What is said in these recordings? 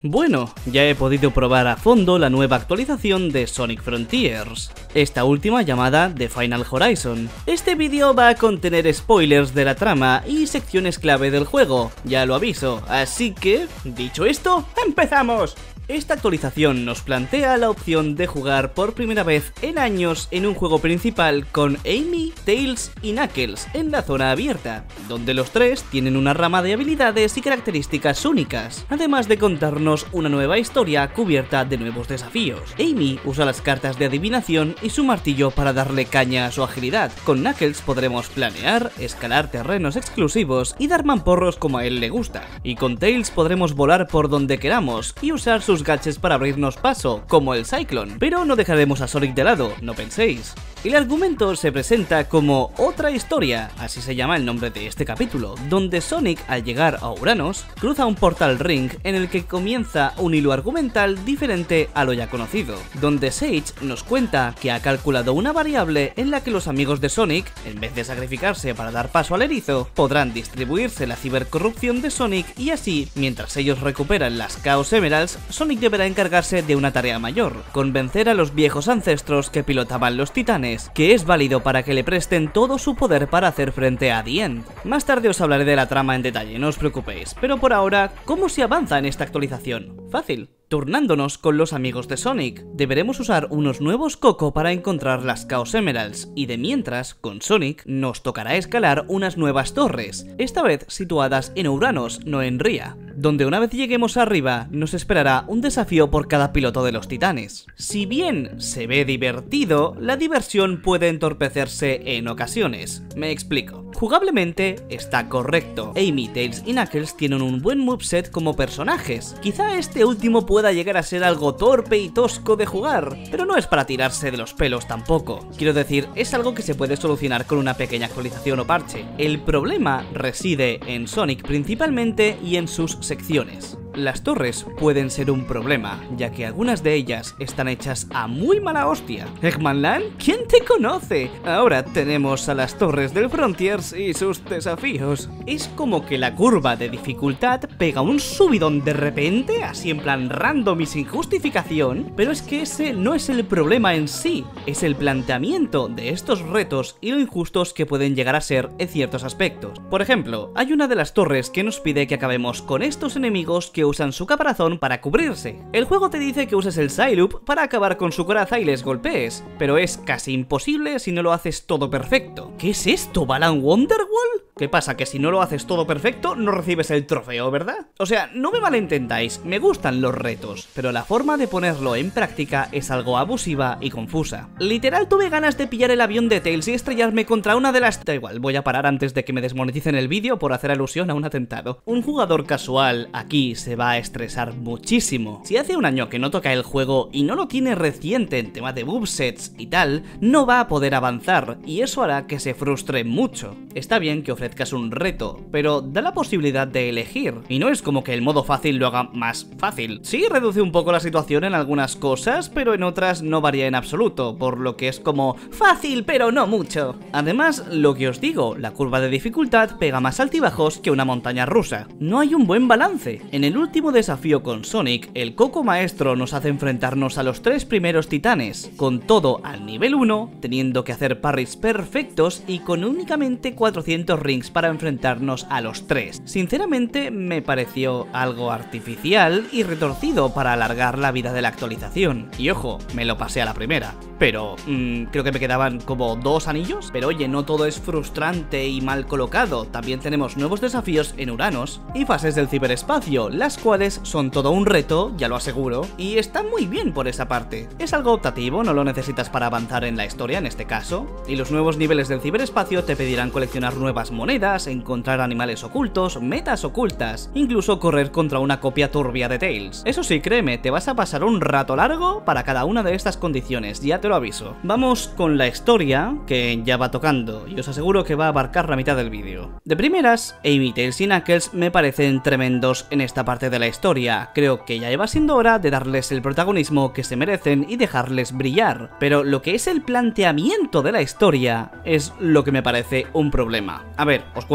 Bueno, ya he podido probar a fondo la nueva actualización de Sonic Frontiers, esta última llamada The Final Horizon. Este vídeo va a contener spoilers de la trama y secciones clave del juego, ya lo aviso, así que, dicho esto, ¡empezamos! Esta actualización nos plantea la opción de jugar por primera vez en años en un juego principal con Amy, Tails y Knuckles en la zona abierta, donde los tres tienen una rama de habilidades y características únicas, además de contarnos una nueva historia cubierta de nuevos desafíos. Amy usa las cartas de adivinación y su martillo para darle caña a su agilidad. Con Knuckles podremos planear, escalar terrenos exclusivos y dar mamporros como a él le gusta. Y con Tails podremos volar por donde queramos y usar sus gadgets para abrirnos paso, como el Cyclone. Pero no dejaremos a Sonic de lado, no penséis. El argumento se presenta como otra historia, así se llama el nombre de este capítulo, donde Sonic, al llegar a Uranos, cruza un portal ring en el que comienza un hilo argumental diferente a lo ya conocido, donde Sage nos cuenta que ha calculado una variable en la que los amigos de Sonic, en vez de sacrificarse para dar paso al erizo, podrán distribuirse la cibercorrupción de Sonic y así, mientras ellos recuperan las Chaos Emeralds, Sonic deberá encargarse de una tarea mayor, convencer a los viejos ancestros que pilotaban los titanes, que es válido para que le presten todo su poder para hacer frente a The End. Más tarde os hablaré de la trama en detalle, no os preocupéis, pero por ahora, ¿cómo se avanza en esta actualización? Fácil. Turnándonos con los amigos de Sonic, deberemos usar unos nuevos Coco para encontrar las Chaos Emeralds, y de mientras, con Sonic, nos tocará escalar unas nuevas torres, esta vez situadas en Uranos, no en Ria, donde una vez lleguemos arriba, nos esperará un desafío por cada piloto de los titanes. Si bien se ve divertido, la diversión puede entorpecerse en ocasiones. Me explico. Jugablemente, está correcto. Amy, Tails y Knuckles tienen un buen moveset como personajes. Quizá este último pueda llegar a ser algo torpe y tosco de jugar, pero no es para tirarse de los pelos tampoco. Quiero decir, es algo que se puede solucionar con una pequeña actualización o parche. El problema reside en Sonic principalmente y en sus secciones. Las torres pueden ser un problema, ya que algunas de ellas están hechas a muy mala hostia. ¿Eggmanland? ¿Quién te conoce? Ahora tenemos a las torres del Frontiers y sus desafíos. Es como que la curva de dificultad pega un subidón de repente, así en plan random y sin justificación, pero es que ese no es el problema en sí, es el planteamiento de estos retos y lo injustos que pueden llegar a ser en ciertos aspectos. Por ejemplo, hay una de las torres que nos pide que acabemos con estos enemigos que usan su caparazón para cubrirse. El juego te dice que uses el Psyloop para acabar con su coraza y les golpees, pero es casi imposible si no lo haces todo perfecto. ¿Qué es esto, Balan Wonderwall? ¿Qué pasa, que si no lo haces todo perfecto no recibes el trofeo, verdad? O sea, no me malentendáis, me gustan los retos, pero la forma de ponerlo en práctica es algo abusiva y confusa. Literal tuve ganas de pillar el avión de Tails y estrellarme contra una de las... Da igual, voy a parar antes de que me desmoneticen el vídeo por hacer alusión a un atentado. Un jugador casual aquí se va a estresar muchísimo. Si hace un año que no toca el juego y no lo tiene reciente en tema de movesets y tal, no va a poder avanzar y eso hará que se frustre mucho. Está bien que ofrezcas un reto, pero da la posibilidad de elegir, y no es como que el modo fácil lo haga más fácil. Sí, reduce un poco la situación en algunas cosas, pero en otras no varía en absoluto, por lo que es como fácil pero no mucho. Además, lo que os digo, la curva de dificultad pega más altibajos que una montaña rusa. No hay un buen balance. En el último desafío con Sonic, el Coco Maestro nos hace enfrentarnos a los tres primeros titanes, con todo al nivel 1, teniendo que hacer parries perfectos y con únicamente 400 rings para enfrentarnos a los tres. Sinceramente me pareció algo artificial y retorcido para alargar la vida de la actualización. Y ojo, me lo pasé a la primera. Pero creo que me quedaban como 2 anillos. Pero oye, no todo es frustrante y mal colocado. También tenemos nuevos desafíos en Uranos y fases del ciberespacio, las cuales son todo un reto, ya lo aseguro, y está muy bien por esa parte. Es algo optativo, no lo necesitas para avanzar en la historia en este caso, y los nuevos niveles del ciberespacio te pedirán coleccionar nuevas monedas, encontrar animales ocultos, metas ocultas, incluso correr contra una copia turbia de Tails. Eso sí, créeme, te vas a pasar un rato largo para cada una de estas condiciones, ya te lo aviso. Vamos con la historia, que ya va tocando, y os aseguro que va a abarcar la mitad del vídeo. De primeras, Amy, Tails y Knuckles me parecen tremendos en esta parte de la historia. Creo que ya iba siendo hora de darles el protagonismo que se merecen y dejarles brillar, pero lo que es el planteamiento de la historia es lo que me parece un problema. A ver, os cuento.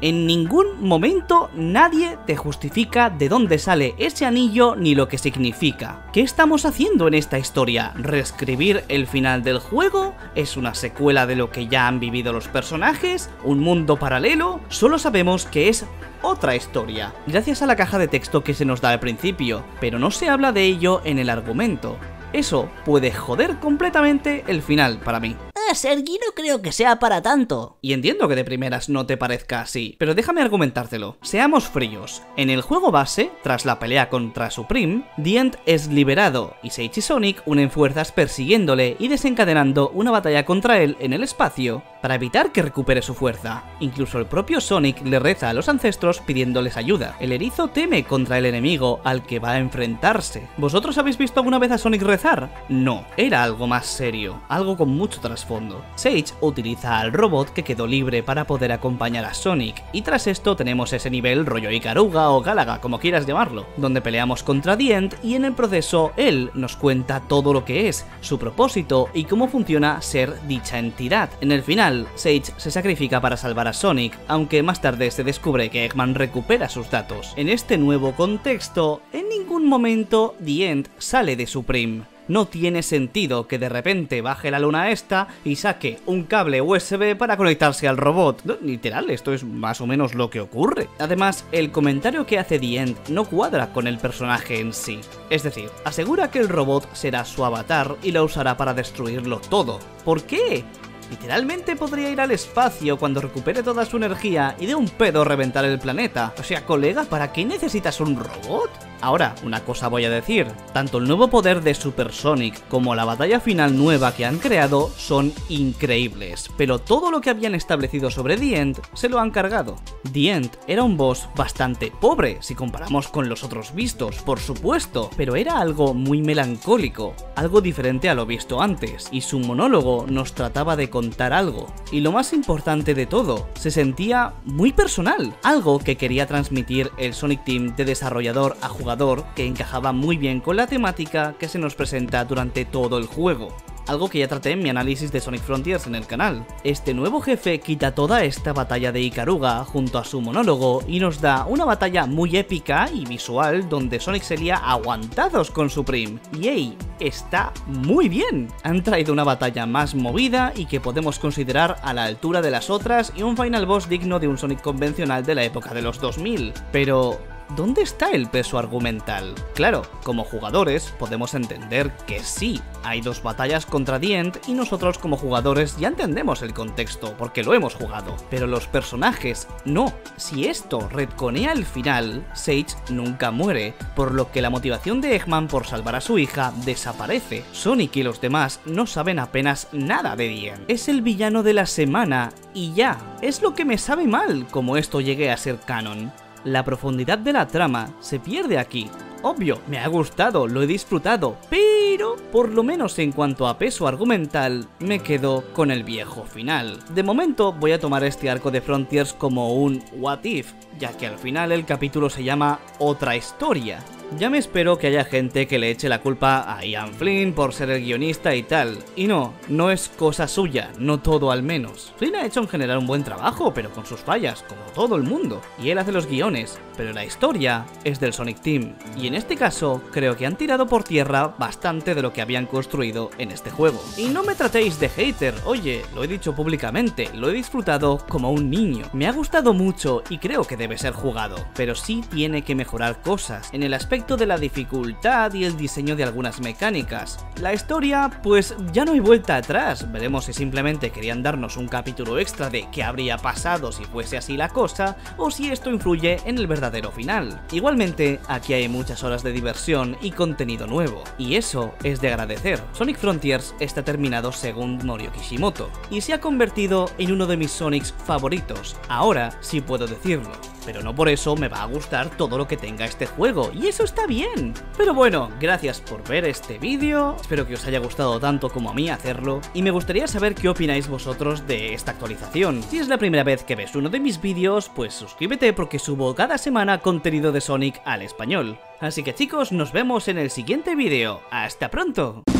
En ningún momento nadie te justifica de dónde sale ese anillo ni lo que significa. ¿Qué estamos haciendo en esta historia? ¿Reescribir el final del juego? ¿Es una secuela de lo que ya han vivido los personajes? ¿Un mundo paralelo? Solo sabemos que es otra historia, gracias a la caja de texto que se nos da al principio, pero no se habla de ello en el argumento. Eso puede joder completamente el final para mí. Sergi, no creo que sea para tanto. Y entiendo que de primeras no te parezca así, pero déjame argumentártelo. Seamos fríos. En el juego base, tras la pelea contra Supreme, The End es liberado y Sage y Sonic unen fuerzas persiguiéndole y desencadenando una batalla contra él en el espacio para evitar que recupere su fuerza. Incluso el propio Sonic le reza a los ancestros pidiéndoles ayuda. El erizo teme contra el enemigo al que va a enfrentarse. ¿Vosotros habéis visto alguna vez a Sonic rezar? No, era algo más serio, algo con mucho trasfondo. Sage utiliza al robot que quedó libre para poder acompañar a Sonic, y tras esto tenemos ese nivel rollo Ikaruga o Galaga, como quieras llamarlo, donde peleamos contra The End y en el proceso él nos cuenta todo lo que es, su propósito y cómo funciona ser dicha entidad. En el final, Sage se sacrifica para salvar a Sonic, aunque más tarde se descubre que Eggman recupera sus datos. En este nuevo contexto, en ningún momento The End sale de Supreme. No tiene sentido que de repente baje la luna esta y saque un cable USB para conectarse al robot. No, literal, esto es más o menos lo que ocurre. Además, el comentario que hace The End no cuadra con el personaje en sí. Es decir, asegura que el robot será su avatar y lo usará para destruirlo todo. ¿Por qué? Literalmente podría ir al espacio cuando recupere toda su energía y de un pedo reventar el planeta. O sea, colega, ¿para qué necesitas un robot? Ahora, una cosa voy a decir, tanto el nuevo poder de Super Sonic como la batalla final nueva que han creado son increíbles, pero todo lo que habían establecido sobre The End se lo han cargado. The End era un boss bastante pobre si comparamos con los otros vistos, por supuesto, pero era algo muy melancólico, algo diferente a lo visto antes, y su monólogo nos trataba de contar algo, y lo más importante de todo, se sentía muy personal, algo que quería transmitir el Sonic Team de desarrollador a jugador, que encajaba muy bien con la temática que se nos presenta durante todo el juego. Algo que ya traté en mi análisis de Sonic Frontiers en el canal. Este nuevo jefe quita toda esta batalla de Ikaruga junto a su monólogo y nos da una batalla muy épica y visual donde Sonic se lía aguantados con Supreme. Y hey, está muy bien. Han traído una batalla más movida y que podemos considerar a la altura de las otras y un final boss digno de un Sonic convencional de la época de los 2000. Pero ¿dónde está el peso argumental? Claro, como jugadores podemos entender que sí, hay dos batallas contra The End y nosotros como jugadores ya entendemos el contexto porque lo hemos jugado. Pero los personajes no. Si esto retconea el final, Sage nunca muere, por lo que la motivación de Eggman por salvar a su hija desaparece. Sonic y los demás no saben apenas nada de The End. Es el villano de la semana y ya. Es lo que me sabe mal como esto llegue a ser canon. La profundidad de la trama se pierde aquí. Obvio, me ha gustado, lo he disfrutado, pero por lo menos en cuanto a peso argumental, me quedo con el viejo final. De momento voy a tomar este arco de Frontiers como un what if, ya que al final el capítulo se llama Otra Historia. Ya me espero que haya gente que le eche la culpa a Ian Flynn por ser el guionista y tal. Y no, no es cosa suya, no todo al menos. Flynn ha hecho en general un buen trabajo, pero con sus fallas, como todo el mundo. Y él hace los guiones, pero la historia es del Sonic Team. Y en este caso, creo que han tirado por tierra bastante de lo que habían construido en este juego. Y no me tratéis de hater, oye, lo he dicho públicamente, lo he disfrutado como un niño. Me ha gustado mucho y creo que debe ser jugado, pero sí tiene que mejorar cosas en el aspecto de la dificultad y el diseño de algunas mecánicas. La historia, pues ya no hay vuelta atrás, veremos si simplemente querían darnos un capítulo extra de qué habría pasado si fuese así la cosa, o si esto influye en el verdadero final. Igualmente, aquí hay muchas horas de diversión y contenido nuevo, y eso es de agradecer. Sonic Frontiers está terminado según Norio Kishimoto, y se ha convertido en uno de mis Sonics favoritos, ahora sí puedo decirlo. Pero no por eso me va a gustar todo lo que tenga este juego, y eso está bien. Pero bueno, gracias por ver este vídeo, espero que os haya gustado tanto como a mí hacerlo, y me gustaría saber qué opináis vosotros de esta actualización. Si es la primera vez que ves uno de mis vídeos, pues suscríbete porque subo cada semana contenido de Sonic al español. Así que chicos, nos vemos en el siguiente vídeo. ¡Hasta pronto!